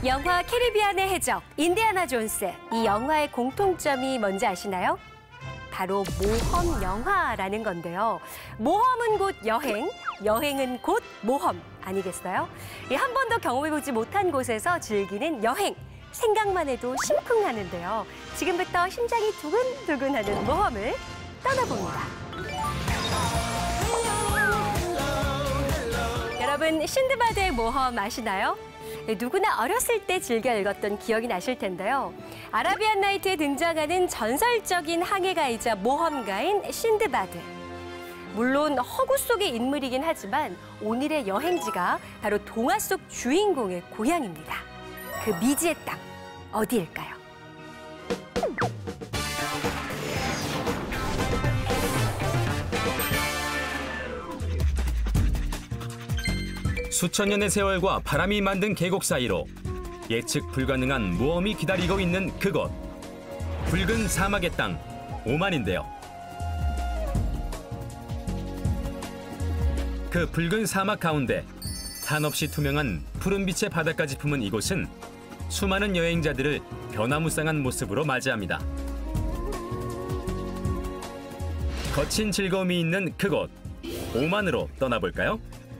영화 캐리비안의 해적, 인디아나 존스. 이 영화의 공통점이 뭔지 아시나요? 바로 모험 영화라는 건데요. 모험은 곧 여행, 여행은 곧 모험 아니겠어요? 한 번도 경험해보지 못한 곳에서 즐기는 여행. 생각만 해도 심쿵하는데요. 지금부터 심장이 두근두근하는 모험을 떠나봅니다. 여러분, 신드바드의 모험 아시나요? 누구나 어렸을 때 즐겨 읽었던 기억이 나실 텐데요. 아라비안 나이트에 등장하는 전설적인 항해가이자 모험가인 신드바드. 물론 허구 속의 인물이긴 하지만 오늘의 여행지가 바로 동화 속 주인공의 고향입니다. 그 미지의 땅, 어디일까요? 수천 년의 세월과 바람이 만든 계곡 사이로 예측 불가능한 모험이 기다리고 있는 그곳. 붉은 사막의 땅, 오만인데요. 그 붉은 사막 가운데 한없이 투명한 푸른빛의 바다까지 품은 이곳은 수많은 여행자들을 변화무쌍한 모습으로 맞이합니다. 거친 즐거움이 있는 그곳, 오만으로 떠나볼까요?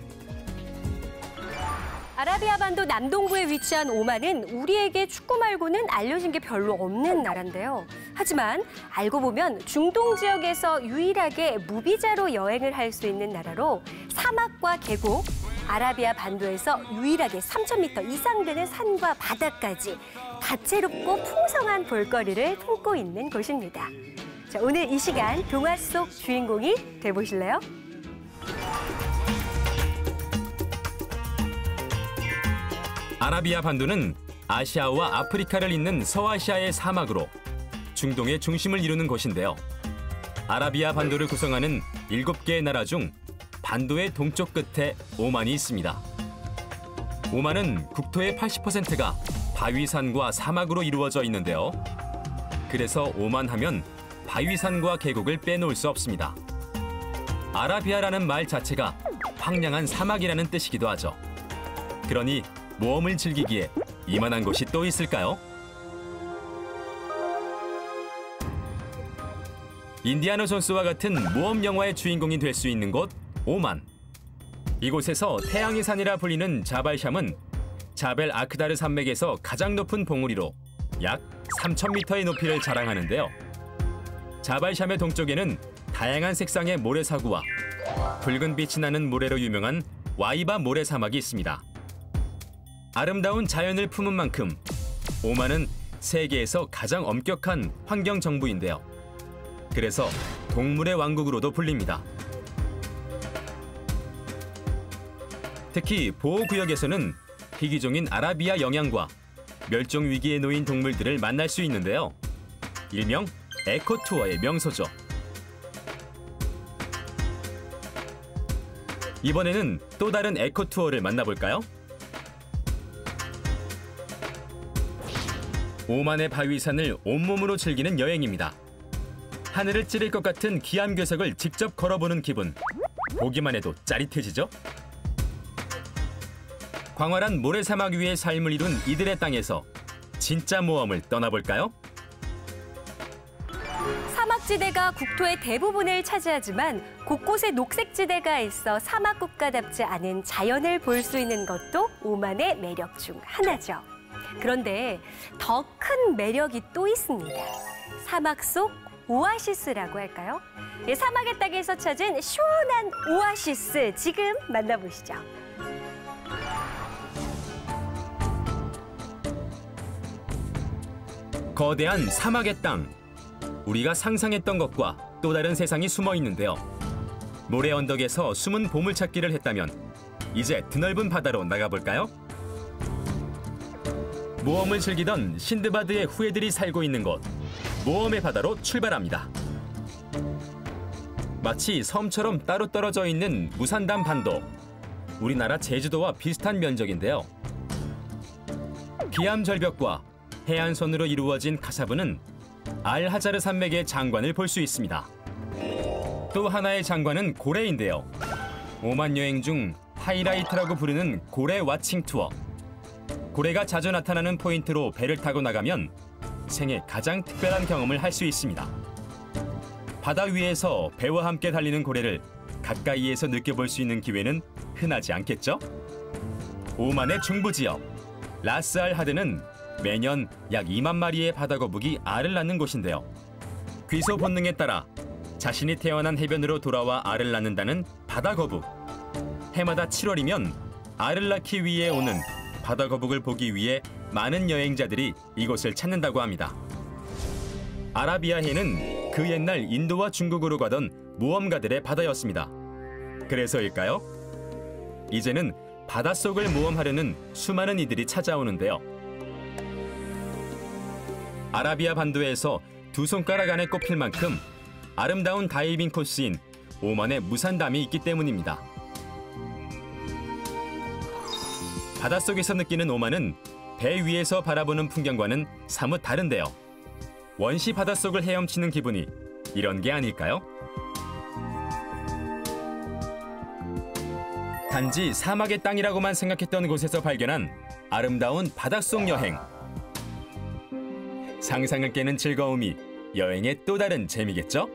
아라비아 반도 남동부에 위치한 오만은 우리에게 축구 말고는 알려진 게 별로 없는 나라인데요. 하지만 알고 보면 중동 지역에서 유일하게 무비자로 여행을 할 수 있는 나라로 사막과 계곡, 아라비아 반도에서 유일하게 3,000m 이상 되는 산과 바다까지 다채롭고 풍성한 볼거리를 품고 있는 곳입니다. 자, 오늘 이 시간 동화 속 주인공이 돼보실래요? 아라비아 반도는 아시아와 아프리카를 잇는 서아시아의 사막으로 중동의 중심을 이루는 곳인데요. 아라비아 반도를 구성하는 7개의 나라 중 반도의 동쪽 끝에 오만이 있습니다. 오만은 국토의 80%가 바위산과 사막으로 이루어져 있는데요. 그래서 오만 하면 바위산과 계곡을 빼놓을 수 없습니다. 아라비아라는 말 자체가 황량한 사막이라는 뜻이기도 하죠. 그러니 모험을 즐기기에 이만한 곳이 또 있을까요? 인디아나 존스와 같은 모험 영화의 주인공이 될 수 있는 곳, 오만. 이곳에서 태양의 산이라 불리는 자발샴은 자벨 아크다르 산맥에서 가장 높은 봉우리로 약 3,000m의 높이를 자랑하는데요. 자발샴의 동쪽에는 다양한 색상의 모래사구와 붉은 빛이 나는 모래로 유명한 와이바 모래사막이 있습니다. 아름다운 자연을 품은 만큼 오만은 세계에서 가장 엄격한 환경 정부인데요. 그래서 동물의 왕국으로도 불립니다. 특히 보호구역에서는 희귀종인 아라비아 영양과 멸종 위기에 놓인 동물들을 만날 수 있는데요. 일명 에코투어의 명소죠. 이번에는 또 다른 에코투어를 만나볼까요? 오만의 바위산을 온몸으로 즐기는 여행입니다. 하늘을 찌를 것 같은 기암괴석을 직접 걸어보는 기분. 보기만 해도 짜릿해지죠? 광활한 모래사막 위의 삶을 이룬 이들의 땅에서 진짜 모험을 떠나볼까요? 사막지대가 국토의 대부분을 차지하지만 곳곳에 녹색지대가 있어 사막국가답지 않은 자연을 볼 수 있는 것도 오만의 매력 중 하나죠. 그런데 더 큰 매력이 또 있습니다. 사막 속 오아시스라고 할까요? 사막의 땅에서 찾은 시원한 오아시스, 지금 만나보시죠. 거대한 사막의 땅. 우리가 상상했던 것과 또 다른 세상이 숨어 있는데요. 모래 언덕에서 숨은 보물찾기를 했다면 이제 드넓은 바다로 나가볼까요? 모험을 즐기던 신드바드의 후예들이 살고 있는 곳, 모험의 바다로 출발합니다. 마치 섬처럼 따로 떨어져 있는 무산담 반도, 우리나라 제주도와 비슷한 면적인데요. 기암 절벽과 해안선으로 이루어진 카사브는 알하자르 산맥의 장관을 볼 수 있습니다. 또 하나의 장관은 고래인데요. 오만 여행 중 하이라이트라고 부르는 고래 와칭 투어. 고래가 자주 나타나는 포인트로 배를 타고 나가면 생애 가장 특별한 경험을 할 수 있습니다. 바다 위에서 배와 함께 달리는 고래를 가까이에서 느껴볼 수 있는 기회는 흔하지 않겠죠? 오만의 중부 지역 라스알하드는 매년 약 2만 마리의 바다거북이 알을 낳는 곳인데요. 귀소 본능에 따라 자신이 태어난 해변으로 돌아와 알을 낳는다는 바다거북. 해마다 7월이면 알을 낳기 위해 오는 바다거북을 보기 위해 많은 여행자들이 이곳을 찾는다고 합니다. 아라비아해는 그 옛날 인도와 중국으로 가던 모험가들의 바다였습니다. 그래서일까요? 이제는 바닷속을 모험하려는 수많은 이들이 찾아오는데요. 아라비아 반도에서 두 손가락 안에 꼽힐 만큼 아름다운 다이빙 코스인 오만의 무산담이 있기 때문입니다. 바닷속에서 느끼는 오만은 배 위에서 바라보는 풍경과는 사뭇 다른데요. 원시 바닷속을 헤엄치는 기분이 이런 게 아닐까요? 단지 사막의 땅이라고만 생각했던 곳에서 발견한 아름다운 바닷속 여행. 상상을 깨는 즐거움이 여행의 또 다른 재미겠죠?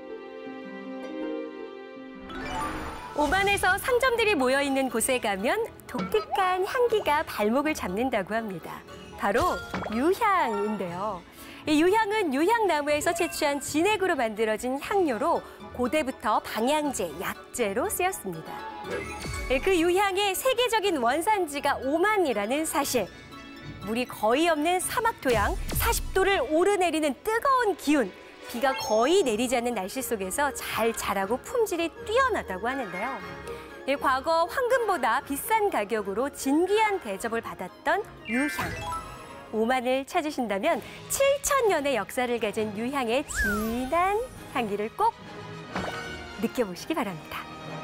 오만에서 상점들이 모여있는 곳에 가면 독특한 향기가 발목을 잡는다고 합니다. 바로 유향인데요. 이 유향은 유향나무에서 채취한 진액으로 만들어진 향료로 고대부터 방향제, 약재로 쓰였습니다. 그 유향의 세계적인 원산지가 오만이라는 사실. 물이 거의 없는 사막 토양, 40도를 오르내리는 뜨거운 기운, 비가 거의 내리지 않는 날씨 속에서 잘 자라고 품질이 뛰어나다고 하는데요. 과거 황금보다 비싼 가격으로 진귀한 대접을 받았던 유향. 오만을 찾으신다면 7,000년의 역사를 가진 유향의 진한 향기를 꼭 느껴보시기 바랍니다.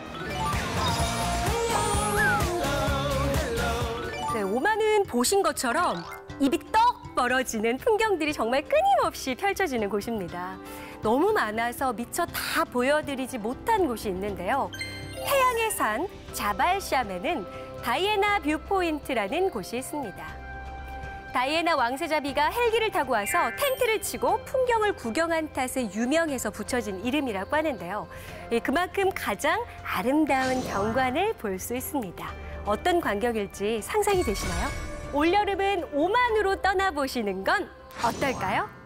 네, 오만은 보신 것처럼 입이 떡 벌어지는 풍경들이 정말 끊임없이 펼쳐지는 곳입니다. 너무 많아서 미처 다 보여드리지 못한 곳이 있는데요. 태양의 산 자발샴에는 다이애나 뷰포인트라는 곳이 있습니다. 다이애나 왕세자비가 헬기를 타고 와서 텐트를 치고 풍경을 구경한 탓에 유명해서 붙여진 이름이라고 하는데요. 그만큼 가장 아름다운 경관을 볼 수 있습니다. 어떤 광경일지 상상이 되시나요? 올여름은 오만으로 떠나보시는 건 어떨까요?